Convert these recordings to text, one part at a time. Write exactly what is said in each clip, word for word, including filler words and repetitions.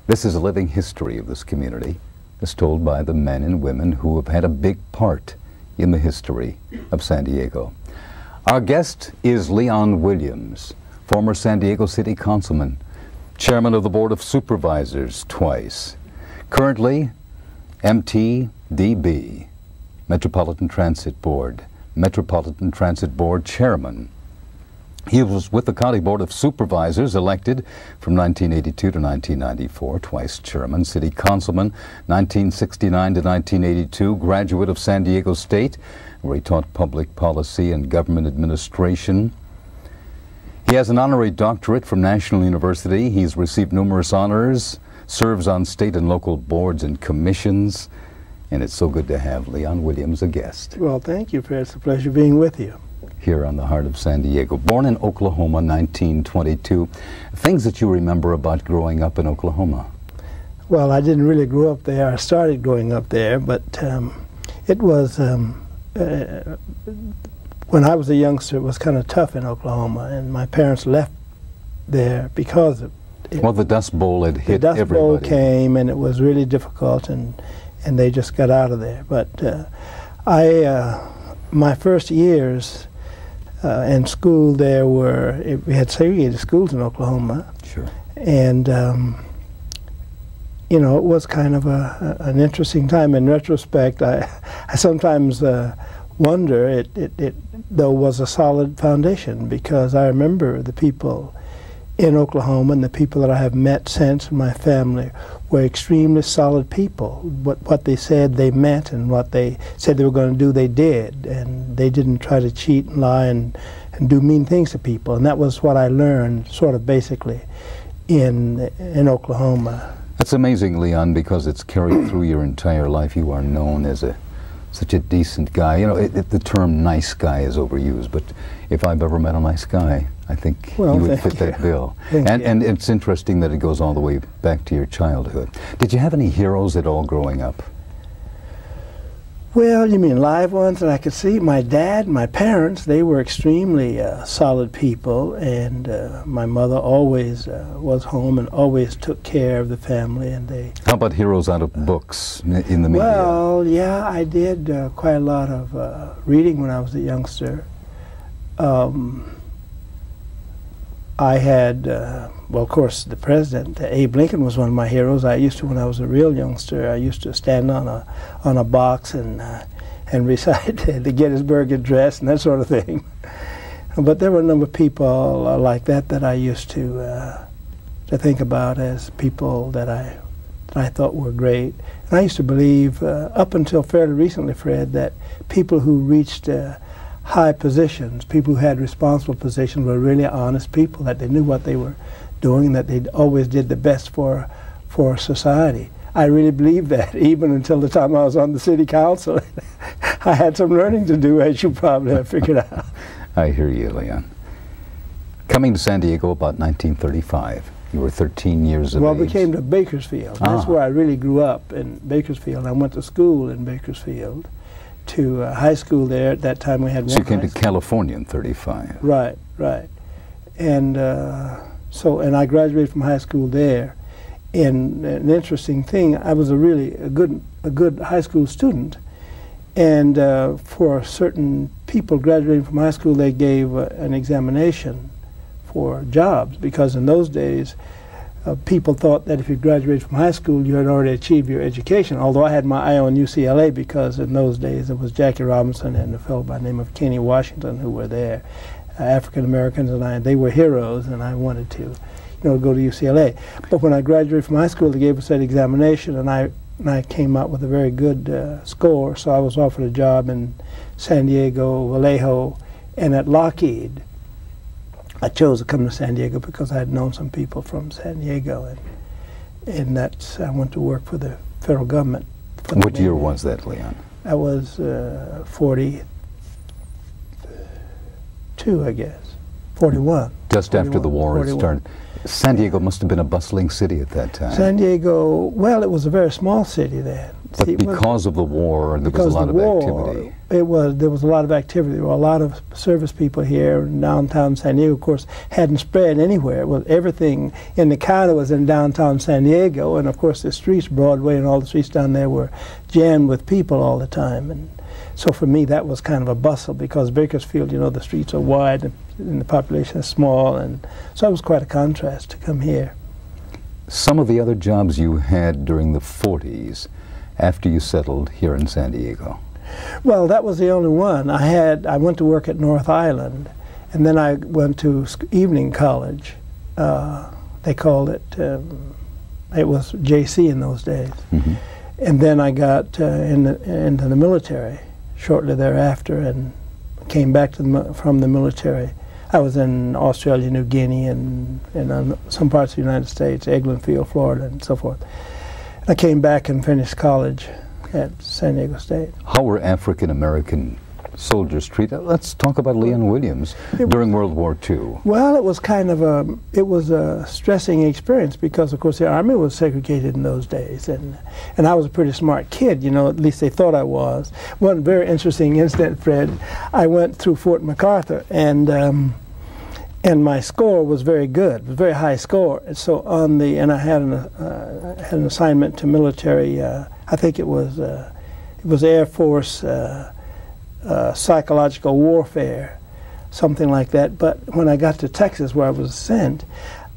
This is a living history of this community, as told by the men and women who have had a big part in the history of San Diego. Our guest is Leon Williams, former San Diego City Councilman, Chairman of the Board of Supervisors twice, currently M T D B, Metropolitan Transit Board, Metropolitan Transit Board Chairman. He was with the County Board of Supervisors, elected from nineteen eighty-two to nineteen ninety-four, twice Chairman, City Councilman, nineteen sixty-nine to nineteen eighty-two, graduate of San Diego State, where he taught public policy and government administration. He has an honorary doctorate from National University. He's received numerous honors, serves on state and local boards and commissions, and it's so good to have Leon Williams a guest. Well, thank you, Fred. It's a pleasure being with you. Here on the heart of San Diego. Born in Oklahoma, nineteen twenty-two. Things that you remember about growing up in Oklahoma? Well, I didn't really grow up there. I started growing up there, but um, it was, um, uh, when I was a youngster, it was kind of tough in Oklahoma, and my parents left there because of it. Well, the Dust Bowl had hit everybody. The Dust everybody. Bowl came, and it was really difficult, and, and they just got out of there. But uh, I, uh, my first years, Uh, and school there were, it, we had segregated schools in Oklahoma. Sure. And, um, you know, it was kind of a, a, an interesting time. In retrospect, I, I sometimes uh, wonder it, it, it, though, was a solid foundation, because I remember the people in Oklahoma and the people that I have met since in my family were extremely solid people. What, what they said they meant, and what they said they were going to do, they did. And they didn't try to cheat and lie and, and do mean things to people. And that was what I learned, sort of basically, in, in Oklahoma. That's amazing, Leon, because it's carried through your entire life. You are known as a such a decent guy. You know, it, it, the term nice guy is overused, but if I've ever met a nice guy, I think well, you would fit you. that bill. Thank and, you. and it's interesting that it goes all the way back to your childhood. Did you have any heroes at all growing up? Well, you mean live ones that I could see? My dad, my parents, they were extremely uh, solid people, and uh, my mother always uh, was home and always took care of the family. And they. How about heroes out of books in the media? Well, yeah, I did uh, quite a lot of uh, reading when I was a youngster. Um, I had, uh, well, of course, the president, uh, Abe Lincoln, was one of my heroes. I used to, when I was a real youngster, I used to stand on a on a box and uh, and recite the Gettysburg Address and that sort of thing. But there were a number of people uh, like that that I used to uh, to think about as people that I that I thought were great. And I used to believe, uh, up until fairly recently, Fred, that people who reached uh, high positions, people who had responsible positions, were really honest people, that they knew what they were doing, and that they always did the best for for society. I really believed that, even until the time I was on the city council. I had some learning to do, as you probably have figured out. I hear you, Leon. Coming to San Diego about nineteen thirty-five, you were thirteen years of well, age. Well, we came to Bakersfield. That's ah. where I really grew up, in Bakersfield. I went to school in Bakersfield, to uh, high school there. At that time we had so one you came to school. California in thirty-five. Right, right. And uh, so, and I graduated from high school there. And an interesting thing, I was a really a good a good high school student. And uh, for certain people graduating from high school, they gave uh, an examination for jobs, because in those days, Uh, people thought that if you graduated from high school, you had already achieved your education, although I had my eye on U C L A, because in those days it was Jackie Robinson and a fellow by the name of Kenny Washington who were there, uh, African Americans, and I, they were heroes, and I wanted to, you know, go to U C L A. But when I graduated from high school, they gave us that examination, and I, and I came out with a very good uh, score, so I was offered a job in San Diego, Vallejo, and at Lockheed. I chose to come to San Diego because I had known some people from San Diego, and and that's, I went to work for the federal government. What year was that, Leon? I was uh, forty-two, I guess. forty-one. Just after the war had started. San Diego must have been a bustling city at that time. San Diego, well, it was a very small city then. But See, because of the war, there was a lot of war, activity. It was, there was a lot of activity. There were a lot of service people here. Downtown San Diego, of course, hadn't spread anywhere. It was everything in the county was in downtown San Diego, and of course the streets, Broadway and all the streets down there were jammed with people all the time. And so for me, that was kind of a bustle, because Bakersfield, you know, the streets are wide and, and the population is small, and so it was quite a contrast to come here. Some of the other jobs you had during the forties, after you settled here in San Diego? Well, that was the only one. I had, I went to work at North Island, and then I went to evening college. Uh, they called it, um, it was J C in those days. Mm-hmm. And then I got uh, in the, into the military shortly thereafter, and came back to the, from the military. I was in Australia, New Guinea, and, and uh, some parts of the United States, Eglinfield, Florida, and so forth. I came back and finished college at San Diego State. How were African American soldiers treated? Let's talk about Leon Williams it during World War Two. Well, it was kind of a, it was a stressing experience, because of course the Army was segregated in those days, and and I was a pretty smart kid, you know, at least they thought I was. One very interesting incident, Fred, I went through Fort MacArthur, and um, and my score was very good, it was a very high score. And so on the, and I had an, uh, had an assignment to military, uh, I think it was, uh, it was Air Force uh, uh, psychological warfare, something like that. But when I got to Texas, where I was sent,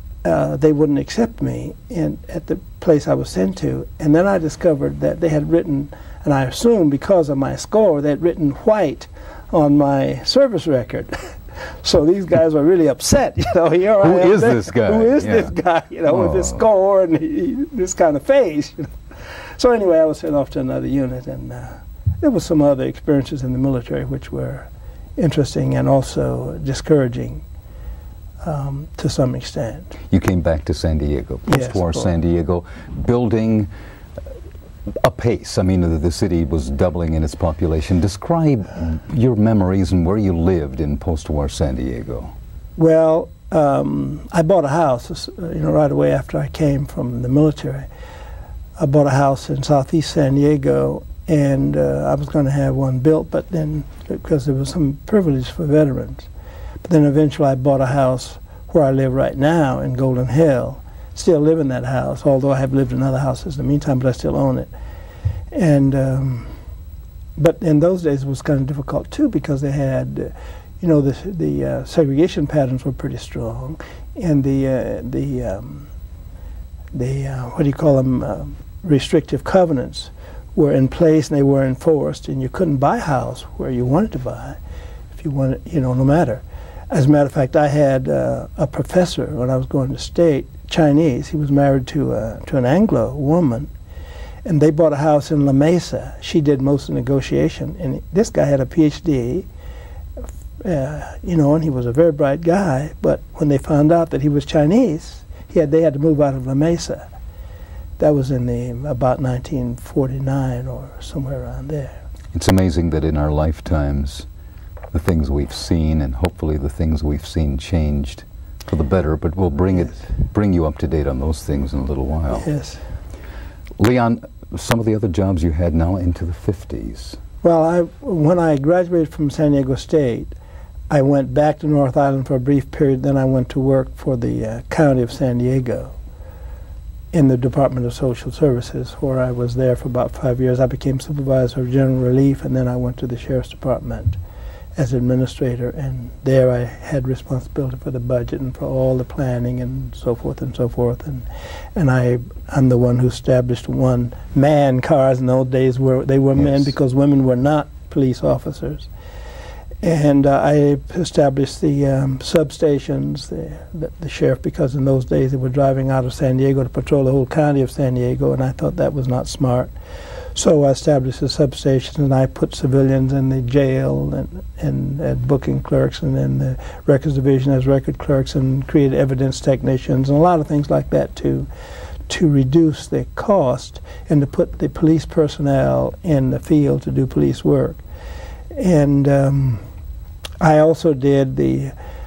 uh, they wouldn't accept me in, at the place I was sent to. And then I discovered that they had written, and I assumed because of my score, they had written white on my service record. So these guys were really upset, you know. Here Who I am is there. this guy? Who is yeah. this guy, you know, oh. with this score and he, this kind of face, you know. So anyway, I was sent off to another unit, and uh, there was some other experiences in the military which were interesting and also discouraging um, to some extent. You came back to San Diego, post-war yes, San Diego, building apace. I mean, the, the city was doubling in its population. Describe your memories and where you lived in post-war San Diego. Well, um, I bought a house, you know, right away after I came from the military. I bought a house in southeast San Diego, and uh, I was going to have one built, but then, because there was some privilege for veterans. But then eventually I bought a house where I live right now in Golden Hill. Still live in that house, although I have lived in other houses in the meantime, but I still own it. And um, but in those days it was kind of difficult too, because they had, uh, you know, the the uh, segregation patterns were pretty strong, and the uh, the um, the uh, what do you call them, uh, restrictive covenants were in place, and they were enforced, and you couldn't buy a house where you wanted to buy, if you wanted, you know, no matter. As a matter of fact, I had uh, a professor when I was going to state, Chinese. He was married to uh, to an Anglo woman, and they bought a house in La Mesa. She did most of the negotiation, and this guy had a P H D, uh, you know, and he was a very bright guy. But when they found out that he was Chinese, he had they had to move out of La Mesa. That was in the about nineteen forty-nine or somewhere around there. It's amazing that in our lifetimes, the things we've seen, and hopefully the things we've seen, changed for the better, but we'll bring yes. it, bring you up to date on those things in a little while. Yes. Leon, some of the other jobs you had now into the fifties. Well, I, when I graduated from San Diego State, I went back to North Island for a brief period, then I went to work for the uh, County of San Diego in the Department of Social Services, where I was there for about five years. I became supervisor of general relief, and then I went to the Sheriff's Department as administrator, and there I had responsibility for the budget and for all the planning and so forth and so forth. And and I, I'm the one who established one-man cars in those days where they were yes. men, because women were not police officers. And uh, I established the um, substations, the, the, the sheriff, because in those days they were driving out of San Diego to patrol the whole county of San Diego, and I thought that was not smart. So I established the substations, and I put civilians in the jail and, and as booking clerks, and in the records division as record clerks, and created evidence technicians, and a lot of things like that to, to reduce the cost and to put the police personnel in the field to do police work. And um, I also did the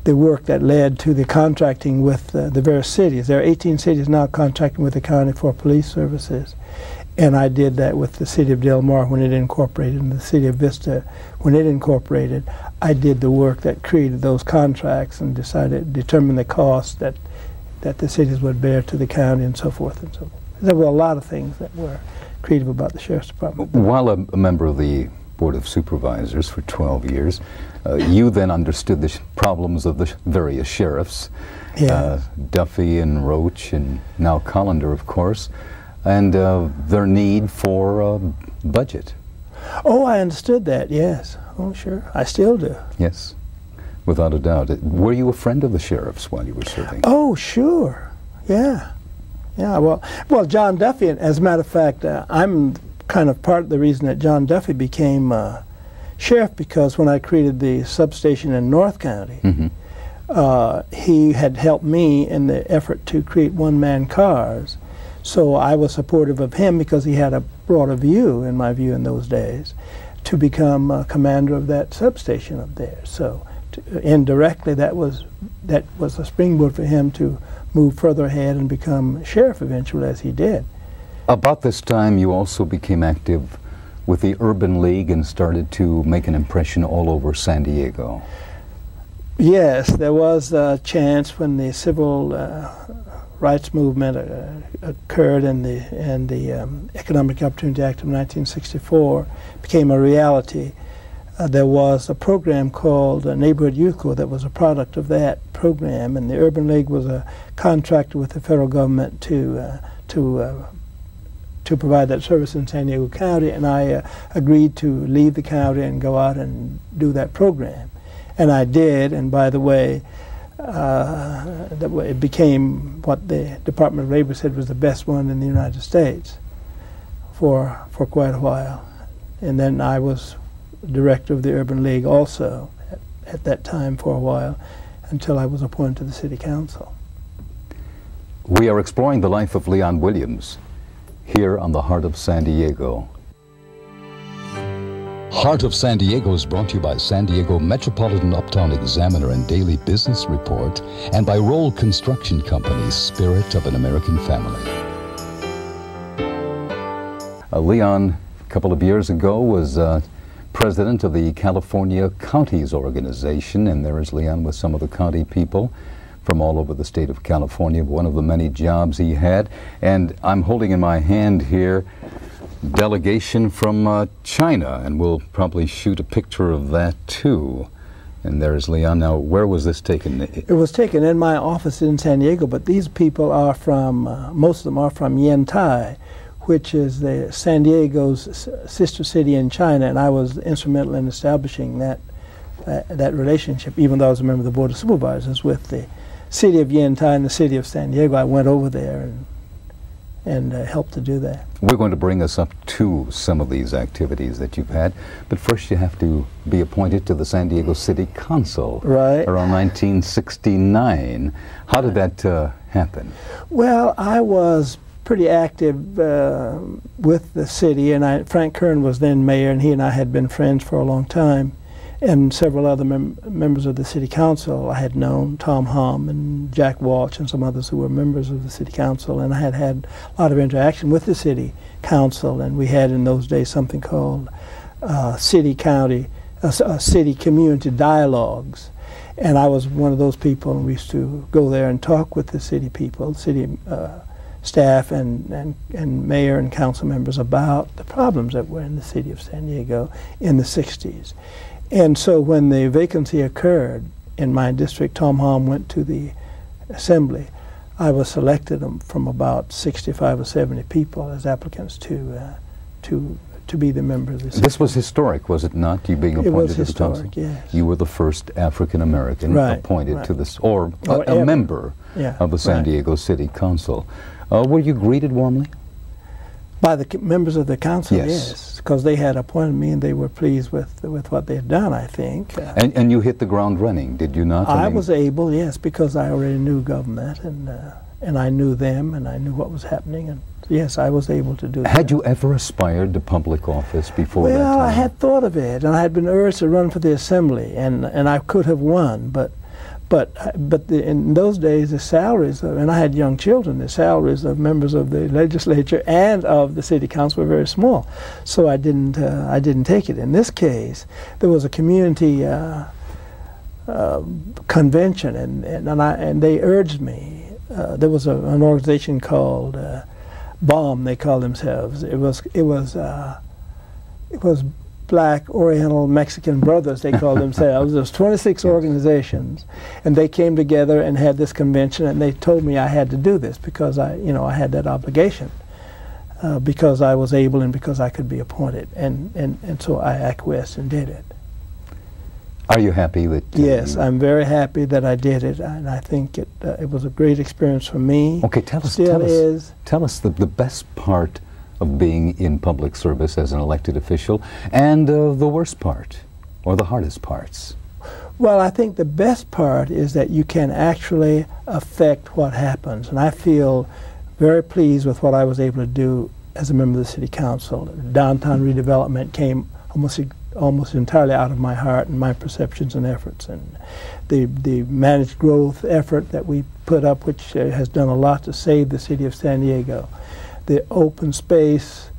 the work that led to the contracting with uh, the various cities. There are eighteen cities now contracting with the county for police services. And I did that with the city of Del Mar when it incorporated, and the city of Vista when it incorporated. I did the work that created those contracts and decided, determined the costs that, that the cities would bear to the county and so forth and so forth. There were a lot of things that were creative about the Sheriff's Department. While a, a member of the Board of Supervisors for twelve years, uh, you then understood the sh problems of the sh various sheriffs, yeah. uh, Duffy and Roach and now Collender, of course, and uh, their need for uh, budget. Oh, I understood that, yes. Oh, sure. I still do. Yes, without a doubt. Were you a friend of the sheriffs while you were serving? Oh, sure. Yeah. Yeah, well, well, John Duffy, as a matter of fact, uh, I'm kind of part of the reason that John Duffy became uh, sheriff, because when I created the substation in North County, mm-hmm. uh, he had helped me in the effort to create one-man cars. So I was supportive of him because he had a broader view, in my view in those days, to become uh, commander of that substation up there. So to, indirectly, that was, that was a springboard for him to move further ahead and become sheriff eventually, as he did. About this time, you also became active with the Urban League and started to make an impression all over San Diego. Yes, there was a chance when the civil uh, rights movement uh, occurred and the, and the um, Economic Opportunity Act of nineteen sixty-four became a reality. Uh, there was a program called uh, Neighborhood Youth Corps that was a product of that program, and the Urban League was a contractor with the federal government to uh, to uh, to provide that service in San Diego County, and I uh, agreed to leave the county and go out and do that program, and I did. And by the way, uh, that it became what the Department of Labor said was the best one in the United States for for quite a while, and then I was director of the Urban League also at, at that time for a while, until I was appointed to the City Council. We are exploring the life of Leon Williams here on the Heart of San Diego. Heart of San Diego is brought to you by San Diego Metropolitan Uptown Examiner and Daily Business Report, and by Roll Construction Company, Spirit of an American Family. Uh, Leon, a couple of years ago, was uh, president of the California Counties Organization, and there is Leon with some of the county people from all over the state of California, one of the many jobs he had. And I'm holding in my hand here delegation from uh, China, and we'll probably shoot a picture of that too. And there's Leon. Now, where was this taken? It was taken in my office in San Diego, but these people are from, uh, most of them are from Yantai, which is the San Diego's sister city in China, and I was instrumental in establishing that uh, that relationship. Even though I was a member of the Board of Supervisors with the city of Yantai and the city of San Diego, I went over there and and uh, helped to do that. We're going to bring us up to some of these activities that you've had, but first you have to be appointed to the San Diego City Council right around nineteen sixty-nine. How did that uh, happen? Well, I was pretty active uh, with the city, and I, Frank Kern was then mayor, and he and I had been friends for a long time, and several other mem members of the city council I had known, Tom Hom and Jack Walsh and some others who were members of the city council, and I had had a lot of interaction with the city council, and we had in those days something called uh, city-county, uh, uh, city-community dialogues, and I was one of those people, and we used to go there and talk with the city people, city uh, staff and, and, and mayor and council members about the problems that were in the city of San Diego in the sixties. And so when the vacancy occurred in my district, Tom Hom went to the assembly. I was selected from about sixty-five or seventy people as applicants to uh, to to be the member of the city. This was historic, was it not? You being appointed it was to historic, the council. Yes. You were the first African American right, appointed right. to this, or, or a, a member yeah, of the San right. Diego City Council. Uh, were you greeted warmly? By the members of the council, yes, because yes, they had appointed me and they were pleased with with what they had done, I think. Uh, and, and you hit the ground running, did you not? I, I mean, was able, yes, because I already knew government, and uh, and I knew them, and I knew what was happening, and yes, I was able to do that. Had you ever aspired to public office before well, that time? Well, I had thought of it, and I had been urged to run for the assembly, and, and I could have won, but But but the, in those days, the salaries of, and I had young children, the salaries of members of the legislature and of the city council were very small, so I didn't uh, I didn't take it. In this case, there was a community uh, uh, convention, and and and, I, and they urged me. Uh, there was a, an organization called uh, B O M. They called themselves. It was it was uh, it was. Black, Oriental, Mexican Brothers, they called themselves. There was twenty-six organizations, and they came together and had this convention, and they told me I had to do this because I, you know, I had that obligation, uh, because I was able and because I could be appointed, and, and, and so I acquiesced and did it. Are you happy that? Uh, yes, I'm very happy that I did it, and I think it uh, it was a great experience for me. Okay, tell us, Still tell us, is. tell us the, the best part of being in public service as an elected official, and uh, the worst part, or the hardest parts. Well, I think the best part is that you can actually affect what happens, and I feel very pleased with what I was able to do as a member of the City Council. Downtown redevelopment came almost almost entirely out of my heart and my perceptions and efforts, and the the managed growth effort that we put up, which uh, has done a lot to save the city of San Diego. The open space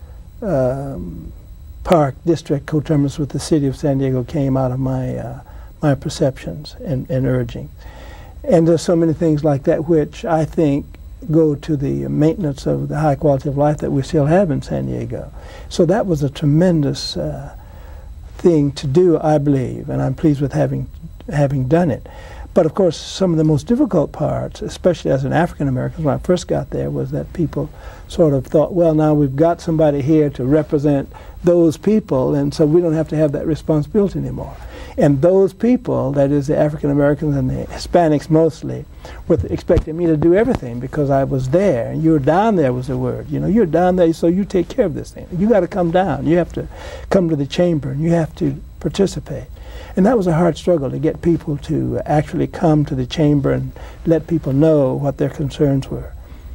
um, park district coterminous with the city of San Diego came out of my uh, my perceptions and, and urging. And there's so many things like that which I think go to the maintenance of the high quality of life that we still have in San Diego. So that was a tremendous uh, thing to do, I believe, and I'm pleased with having having done it. But of course, some of the most difficult parts, especially as an African American, when I first got there, was that people sort of thought, well, now we've got somebody here to represent those people, and so we don't have to have that responsibility anymore. And those people, that is the African Americans and the Hispanics mostly, were expecting me to do everything because I was there. And you're down there was the word. You know, you're down there, so you take care of this thing. You got to come down. You have to come to the chamber, and you have to participate. And that was a hard struggle, to get people to actually come to the chamber and let people know what their concerns were.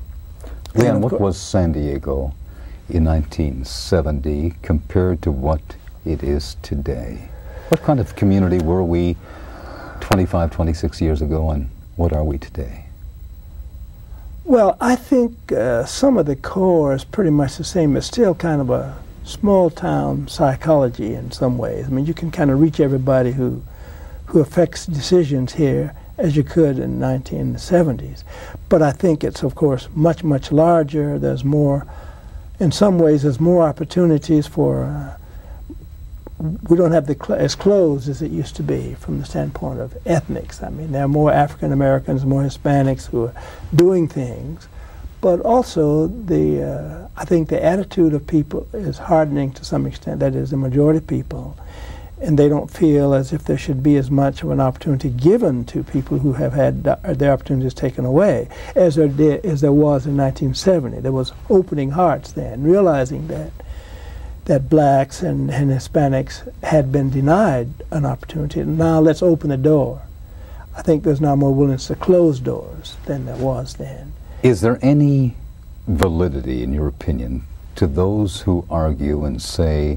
Leon, what was San Diego in nineteen seventy compared to what it is today? What kind of community were we twenty-five, twenty-six years ago, and what are we today? Well, I think uh, some of the core is pretty much the same. It's still kind of a small town psychology in some ways. I mean, you can kind of reach everybody who who affects decisions here as you could in nineteen seventies. But I think it's, of course, much, much larger. There's more, in some ways, there's more opportunities for, uh, we don't have the cl as closed as it used to be from the standpoint of ethnics. I mean, there are more African Americans, more Hispanics who are doing things. But also, the uh, I think the attitude of people is hardening to some extent. That is, the majority of people, and they don't feel as if there should be as much of an opportunity given to people who have had their opportunities taken away as there did, as there was in nineteen seventy. There was opening hearts then, realizing that that blacks and, and Hispanics had been denied an opportunity. And now let's open the door. I think there's now more willingness to close doors than there was then. Is there any validity, in your opinion, to those who argue and say,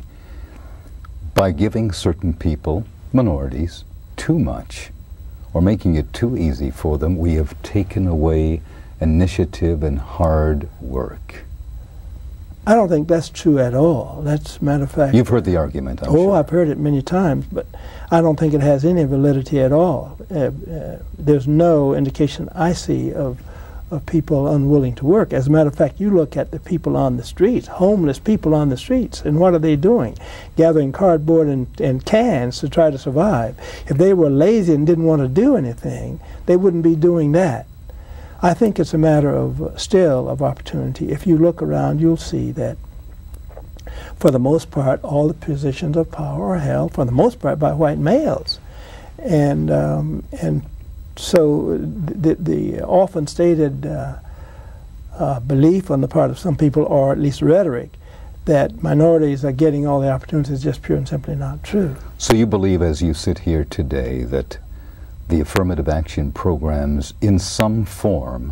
by giving certain people, minorities, too much, or making it too easy for them, we have taken away initiative and hard work? I don't think that's true at all. That's a matter of fact. You've heard the argument, I'm oh, sure. I've heard it many times, but I don't think it has any validity at all. Uh, uh, there's no indication I see of of people unwilling to work. As a matter of fact, you look at the people on the streets, homeless people on the streets, and what are they doing? Gathering cardboard and, and cans to try to survive. If they were lazy and didn't want to do anything, they wouldn't be doing that. I think it's a matter of uh, still of opportunity. If you look around, you'll see that for the most part, all the positions of power are held, for the most part, by white males. And, um, and so the, the often stated uh, uh, belief on the part of some people, or at least rhetoric, that minorities are getting all the opportunities is just pure and simply not true. So you believe, as you sit here today, that the affirmative action programs in some form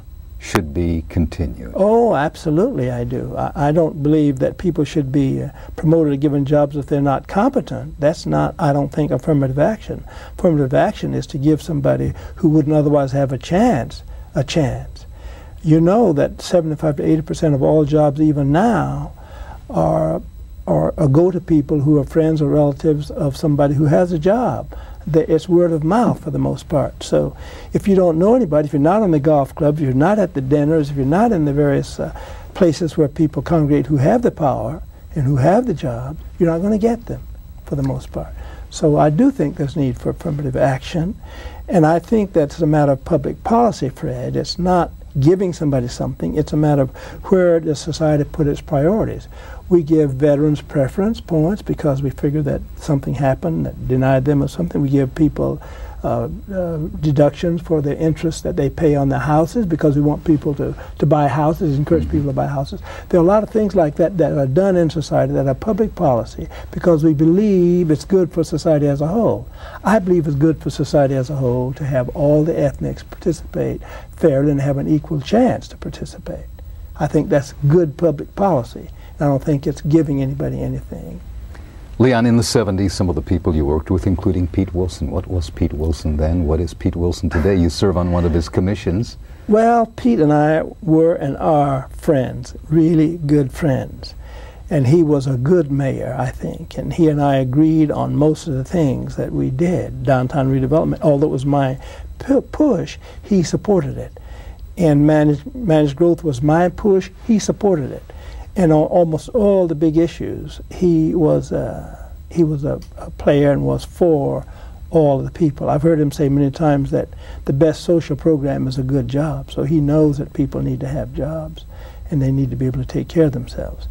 should be continued? Oh, absolutely I do. I, I don't believe that people should be uh, promoted or given jobs if they're not competent. That's not, I don't think, affirmative action. Affirmative action is to give somebody who wouldn't otherwise have a chance, a chance. You know that seventy-five to eighty percent of all jobs even now are, are, are go to people who are friends or relatives of somebody who has a job. It's word of mouth for the most part. So if you don't know anybody, if you're not on the golf clubs, if you're not at the dinners, if you're not in the various uh, places where people congregate who have the power and who have the job, you're not going to get them for the most part. So I do think there's need for affirmative action, and I think that's a matter of public policy, Fred. It's not giving somebody something. It's a matter of where does society put its priorities. We give veterans preference points because we figure that something happened that denied them of something. We give people uh, uh, deductions for the interest that they pay on their houses because we want people to, to buy houses, encourage people to buy houses. There are a lot of things like that that are done in society that are public policy because we believe it's good for society as a whole. I believe it's good for society as a whole to have all the ethnics participate fairly and have an equal chance to participate. I think that's good public policy. I don't think it's giving anybody anything. Leon, in the seventies, some of the people you worked with, including Pete Wilson. What was Pete Wilson then? What is Pete Wilson today? You serve on one of his commissions. Well, Pete and I were and are friends, really good friends. And he was a good mayor, I think. And he and I agreed on most of the things that we did. Downtown redevelopment, although it was my pu push, he supported it. And managed, managed growth was my push, he supported it. And on almost all the big issues, he was uh, he was a, a player and was for all of the people. I've heard him say many times that the best social program is a good job. So he knows that people need to have jobs and they need to be able to take care of themselves.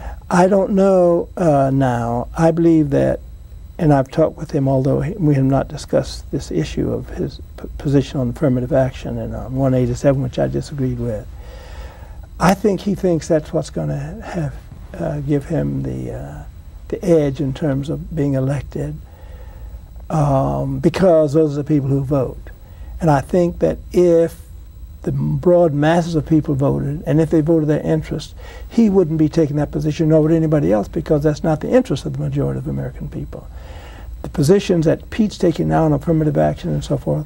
I don't know uh, now. I believe that, and I've talked with him, although he, we have not discussed this issue of his p position on affirmative action and on one eighty-seven, which I disagreed with. I think he thinks that's what's going to have uh, give him the uh, the edge in terms of being elected, um, because those are the people who vote. And I think that if the broad masses of people voted, and if they voted their interest, he wouldn't be taking that position, nor would anybody else, because that's not the interest of the majority of American people. The positions that Pete's taking now on affirmative action and so forth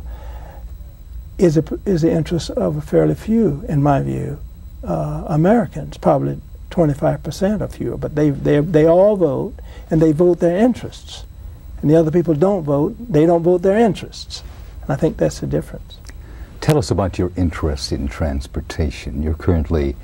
is, a, is the interest of a fairly few, in my view. Uh, Americans, probably twenty-five percent or fewer, but they, they, they all vote, and they vote their interests. And the other people don't vote, they don't vote their interests. And I think that's the difference. Tell us about your interest in transportation. You're currently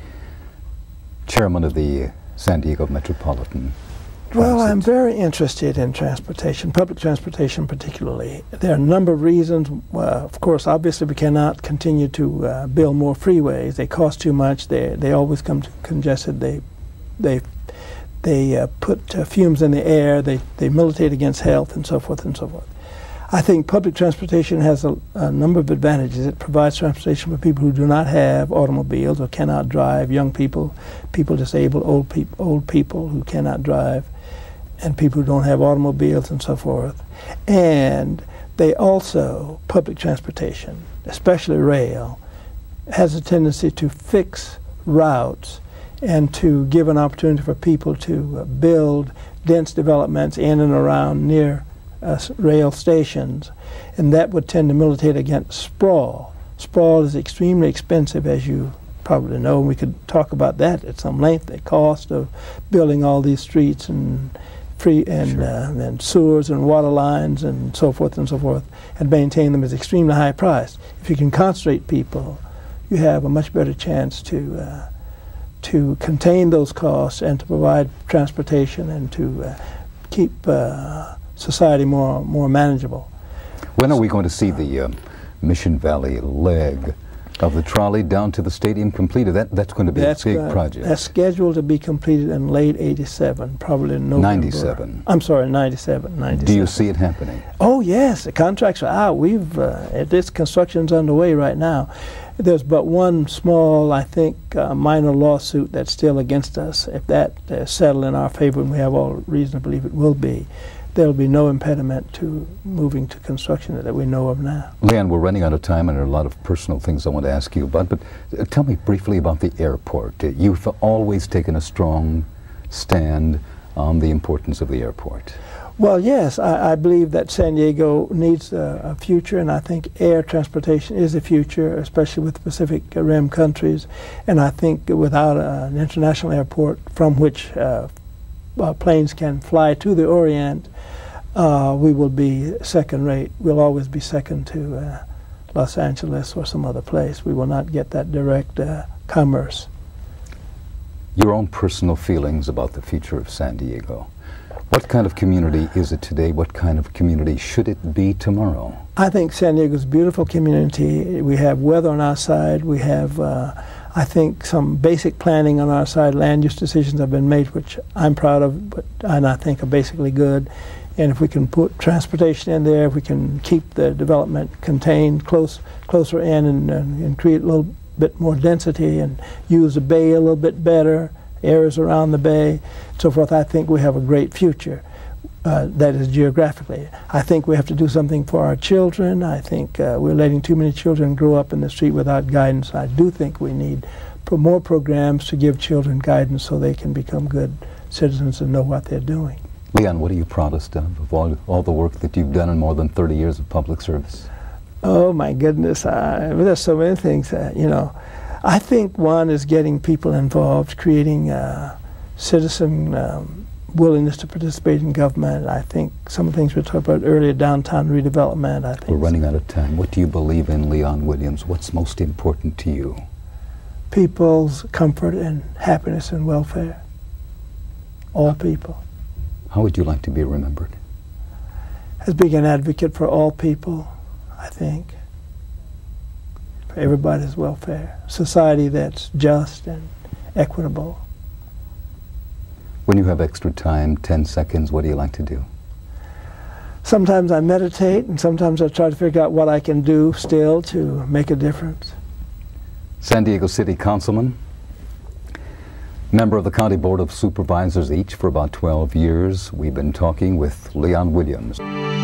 chairman of the San Diego Metropolitan Transit. Well, I'm very interested in transportation, public transportation particularly. There are a number of reasons. Uh, of course, obviously we cannot continue to uh, build more freeways. They cost too much. They, they always come congested. They, they, they uh, put uh, fumes in the air. They, they militate against health and so forth and so forth. I think public transportation has a, a number of advantages. It provides transportation for people who do not have automobiles or cannot drive, young people, people disabled, old, peop old people who cannot drive, and people who don't have automobiles and so forth. And they also, public transportation, especially rail, has a tendency to fix routes and to give an opportunity for people to uh, build dense developments in and around near uh, rail stations. And that would tend to militate against sprawl. Sprawl is extremely expensive, as you probably know, and we could talk about that at some length, the cost of building all these streets and free and, sure. uh, and sewers and water lines and so forth and so forth, and maintain them is extremely high price. If you can concentrate people, you have a much better chance to uh, to contain those costs and to provide transportation and to uh, keep uh, society more more manageable. When are we going to see the uh, Mission Valley leg of the trolley down to the stadium completed? That, that's going to be that's a big uh, project. That's scheduled to be completed in late eighty-seven, probably in November. ninety-seven. I'm sorry, ninety-seven. ninety-seven. Do you see it happening? Oh yes, the contracts are out. We've uh, this construction's underway right now. There's but one small, I think, uh, minor lawsuit that's still against us. If that uh, settled in our favor, and we have all reason to believe it will be, there'll be no impediment to moving to construction that we know of now. Leon, we're running out of time and there are a lot of personal things I want to ask you about, but uh, tell me briefly about the airport. Uh, you've always taken a strong stand on the importance of the airport. Well, yes, I, I believe that San Diego needs a, a future, and I think air transportation is the future, especially with the Pacific Rim countries. And I think without a, an international airport from which uh, uh, planes can fly to the Orient, uh, we will be second rate. We'll always be second to uh, Los Angeles or some other place. We will not get that direct uh, commerce. Your own personal feelings about the future of San Diego. What kind of community is it today? What kind of community should it be tomorrow? I think San Diego's a beautiful community. We have weather on our side. We have, uh, I think, some basic planning on our side. Land use decisions have been made, which I'm proud of, but and I think are basically good. And if we can put transportation in there, if we can keep the development contained close, closer in and, and, and create a little bit more density and use the bay a little bit better, areas around the bay, so forth, I think we have a great future. Uh, that is geographically. I think we have to do something for our children. I think uh, we're letting too many children grow up in the street without guidance. I do think we need pro more programs to give children guidance so they can become good citizens and know what they're doing. Leon, what are you proudest of, of all, all the work that you've done in more than thirty years of public service? Oh my goodness, I, there's so many things that, you know. I think one is getting people involved, creating uh, citizen um, willingness to participate in government. I think some of the things we talked about earlier, downtown redevelopment, I think. We're running out of time. What do you believe in, Leon Williams? What's most important to you? People's comfort and happiness and welfare. All people. How would you like to be remembered? As being an advocate for all people, I think. For everybody's welfare. Society that's just and equitable. When you have extra time, ten seconds, what do you like to do? Sometimes I meditate, and sometimes I try to figure out what I can do still to make a difference. San Diego City Councilman, member of the County Board of Supervisors, each for about twelve years. We've been talking with Leon Williams.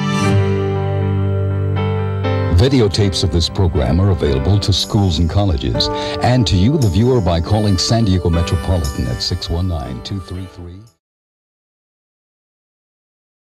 Videotapes of this program are available to schools and colleges, and to you, the viewer, by calling San Diego Metropolitan at six one nine, two three three